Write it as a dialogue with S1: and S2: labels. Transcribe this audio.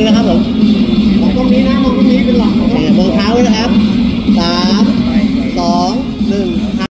S1: นะครับผม
S2: มองตรงนี้นะมองตรงนี้เป็นหลัก
S1: มองเท้านะครับ3